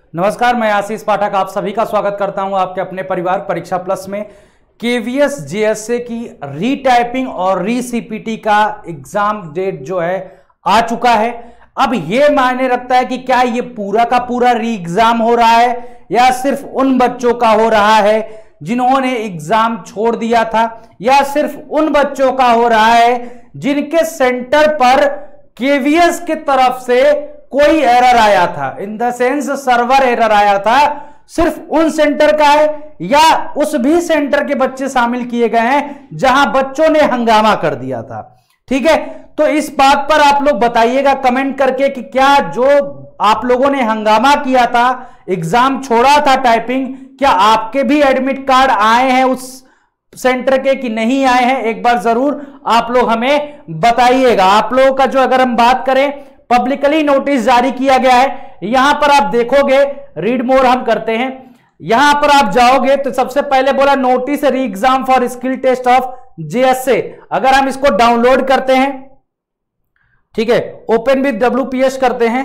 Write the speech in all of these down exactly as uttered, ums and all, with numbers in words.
नमस्कार, मैं आशीष पाठक आप सभी का स्वागत करता हूं आपके अपने परिवार परीक्षा प्लस में। केवीएस जेएसए की रीटाइपिंग और रीसीपीटी का एग्जाम डेट जो है आ चुका है। अब यह मायने रखता है कि क्या यह पूरा का पूरा री एग्जाम हो रहा है या सिर्फ उन बच्चों का हो रहा है जिन्होंने एग्जाम छोड़ दिया था, या सिर्फ उन बच्चों का हो रहा है जिनके सेंटर पर केवीएस की तरफ से कोई एरर आया था, in the sense server error आया था, सिर्फ उन सेंटर का है या उस भी सेंटर के बच्चे शामिल किए गए हैं जहां बच्चों ने हंगामा कर दिया था। ठीक है, तो इस बात पर आप लोग बताइएगा कमेंट करके कि क्या जो आप लोगों ने हंगामा किया था, एग्जाम छोड़ा था टाइपिंग, क्या आपके भी एडमिट कार्ड आए हैं उस सेंटर के कि नहीं आए हैं। एक बार जरूर आप लोग हमें बताइएगा। आप लोगों का जो अगर हम बात करें, पब्लिकली नोटिस जारी किया गया है। यहां पर आप देखोगे, रीड मोर हम करते हैं, यहां पर आप जाओगे तो सबसे पहले बोला notice re exam for skill test of JSA. अगर हम इसको डाउनलोड करते हैं, ठीक है, ओपन विद डब्ल्यूपीएस करते हैं।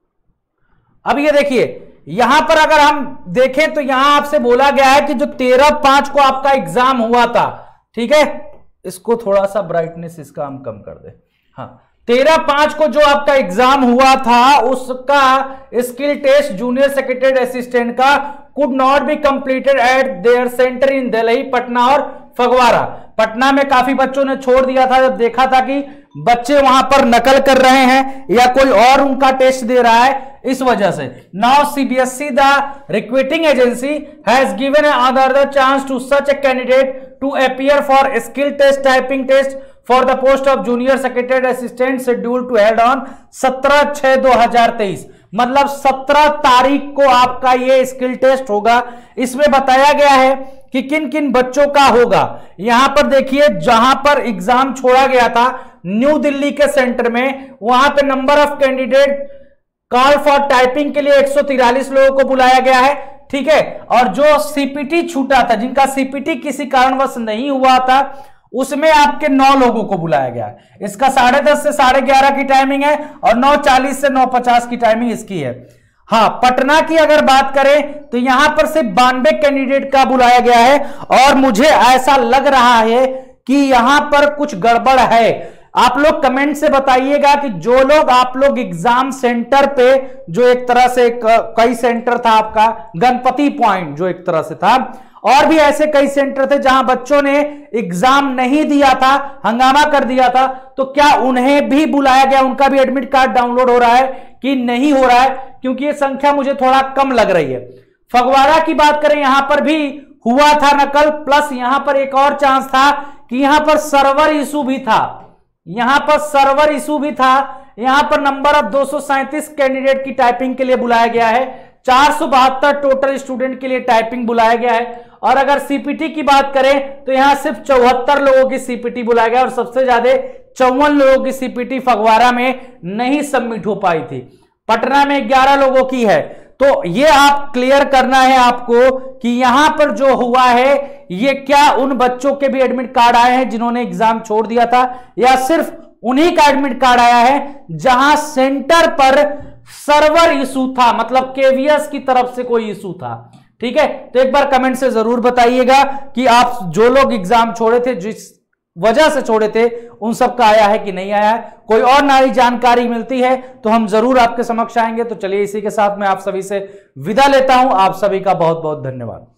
अब ये देखिए, यहां पर अगर हम देखें तो यहां आपसे बोला गया है कि जो तेरह पांच को आपका एग्जाम हुआ था, ठीक है, इसको थोड़ा सा ब्राइटनेस इसका हम कम कर दे। हाँ, तेरह पांच को जो आपका एग्जाम हुआ था उसका skill test junior secretary assistant का could not be completed at their centre in Delhi, Patna और फगवाड़ा। पटना में काफी बच्चों ने छोड़ दिया था जब देखा था कि बच्चे वहां पर नकल कर रहे हैं या कोई और उनका टेस्ट दे रहा है, इस वजह से। Now CBSE the recruiting agency has given another chance to such a candidate to appear for skill test typing test for the post of junior secretary assistant schedule to held on सत्रह छह दो हजार तेईस। मतलब सत्रह तारीख को आपका ये स्किल टेस्ट होगा। इसमें बताया गया है कि किन किन बच्चों का होगा। यहां पर देखिए, जहां पर एग्जाम छोड़ा गया था न्यू दिल्ली के सेंटर में, वहां पे number of candidate call for typing के लिए एक सौ तिरालीस लोगों को बुलाया गया है। ठीक है, और जो सीपीटी छूटा था, जिनका सीपीटी किसी कारणवश नहीं हुआ था, उसमें आपके नौ लोगों को बुलाया गया है। इसका साढ़े दस से साढ़े ग्यारह की टाइमिंग है और नौ चालीस से नौ पचास की टाइमिंग इसकी है। हाँ, पटना की अगर बात करें तो यहां पर सिर्फ बानवे कैंडिडेट का बुलाया गया है और मुझे ऐसा लग रहा है कि यहां पर कुछ गड़बड़ है। आप लोग कमेंट से बताइएगा कि जो लोग आप लोग एग्जाम सेंटर पे, जो एक तरह से कई सेंटर था आपका गणपति पॉइंट जो एक तरह से था, और भी ऐसे कई सेंटर थे जहां बच्चों ने एग्जाम नहीं दिया था, हंगामा कर दिया था, तो क्या उन्हें भी बुलाया गया, उनका भी एडमिट कार्ड डाउनलोड हो रहा है कि नहीं हो रहा है, क्योंकि ये संख्या मुझे थोड़ा कम लग रही है। फगवाड़ा की बात करें, यहां पर भी हुआ था नकल, प्लस यहां पर एक और चांस था कि यहां पर सर्वर इशू भी था, यहां पर सर्वर इशू भी था। यहां पर नंबर ऑफ दो सौ सैंतीस कैंडिडेट की टाइपिंग के लिए बुलाया गया है, चार सौ बहत्तर टोटल स्टूडेंट के लिए टाइपिंग बुलाया गया है। और अगर सीपीटी की बात करें तो यहां सिर्फ चौहत्तर लोगों की सीपीटी बुलाया गया और सबसे ज्यादा चौवन लोगों की सीपीटी फगवाड़ा में नहीं सबमिट हो पाई थी। पटना में ग्यारह लोगों की है। तो ये आप क्लियर करना है आपको कि यहां पर जो हुआ है, ये क्या उन बच्चों के भी एडमिट कार्ड आए हैं जिन्होंने एग्जाम छोड़ दिया था, या सिर्फ उन्हीं का एडमिट कार्ड आया है जहां सेंटर पर सर्वर इशू था, मतलब केवीएस की तरफ से कोई इशू था। ठीक है, तो एक बार कमेंट से जरूर बताइएगा कि आप जो लोग एग्जाम छोड़े थे, जिस वजह से छोड़े थे, उन सब का आया है कि नहीं आया है। कोई और नई जानकारी मिलती है तो हम जरूर आपके समक्ष आएंगे। तो चलिए, इसी के साथ मैं आप सभी से विदा लेता हूं। आप सभी का बहुत बहुत धन्यवाद।